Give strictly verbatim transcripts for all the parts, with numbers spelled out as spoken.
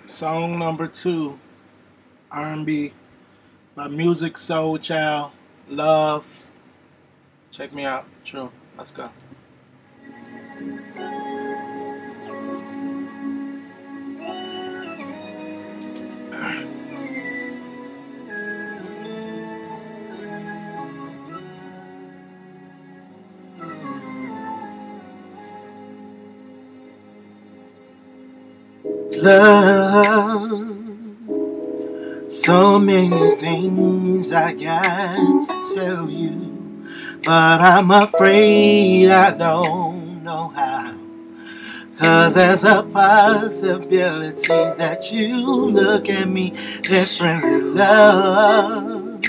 Song number two, R and B by Musiq Soulchild, Love. Check me out. True. Let's go. Love, so many things I got to tell you, but I'm afraid I don't know how. 'Cause there's a possibility that you look at me differently, love.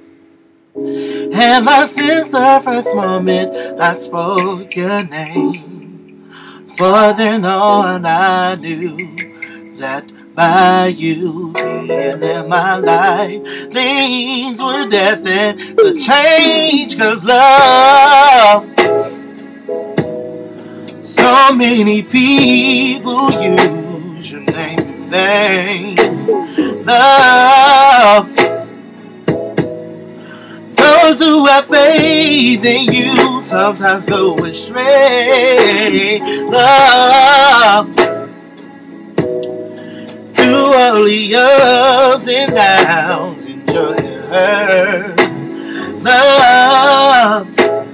Ever since the first moment I spoke your name, for then on I knew that by you being in my life, things were destined to change. 'Cause love, so many people use your name in vain. Love, those who have faith in you sometimes go astray. Love, through all the ups and downs, enjoy her. Love,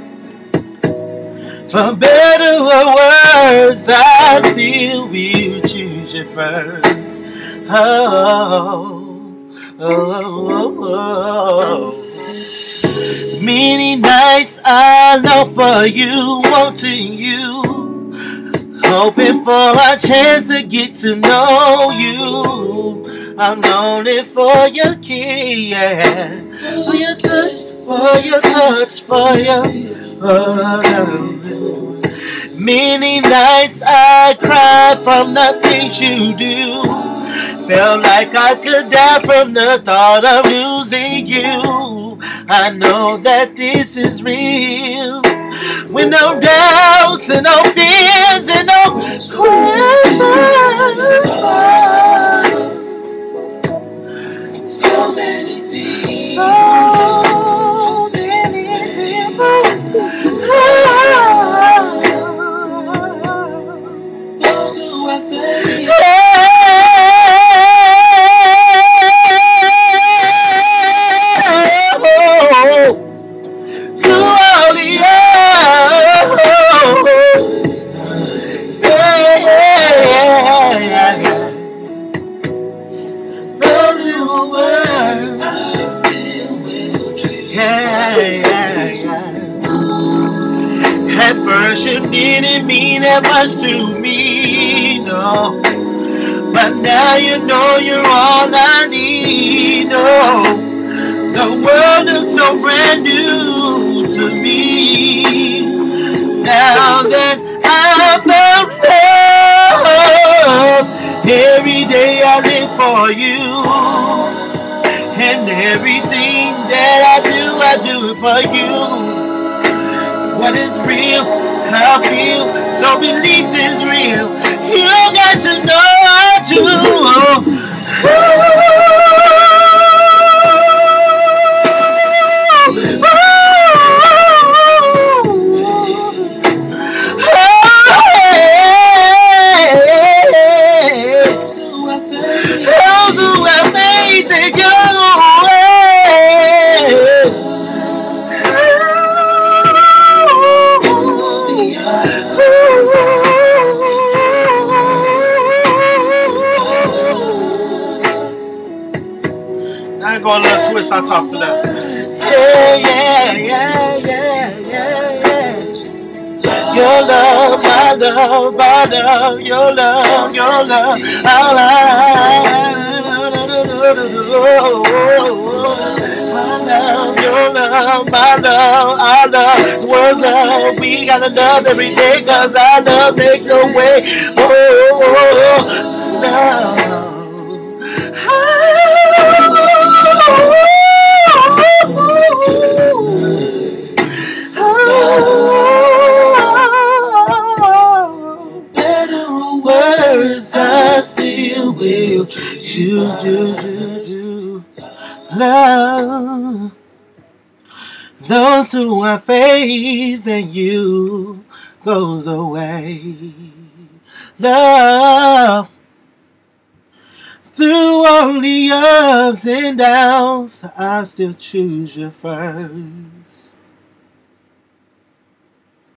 for better or worse, I still will choose you first. Oh, oh, oh, oh. Many nights I long for you, wanting you, hoping for a chance to get to know you. I'm longing for your kiss, yeah. For your touch, for your touch, for your love. Many nights I cried from the things you do. Felt like I could die from the thought of losing you. I know that this is real, with no doubts and no fears and no questions. So many people, so many people, those who are faithful. At first you didn't mean that much to me, no. But now you know you're all I need, no. The world looks so brand new to me, now that I found love. Every day I live for you, and everything that I do, I do it for you. What is real, how I feel, so belief is real. You got to know I do. Those who have faith in you. I ain't gonna let twist I toss to that. Yeah, yeah, yeah, yeah, yeah, yeah. Your love, my love, my love, your love, your love, our love. My love, your love, my love, our love, world's love. We gotta love every day, 'cause our love makes a way. Oh, oh, oh, love. Better words I still still will choose you. Love those who have faith in you goes away. Love through all the ups and downs, I still choose you first.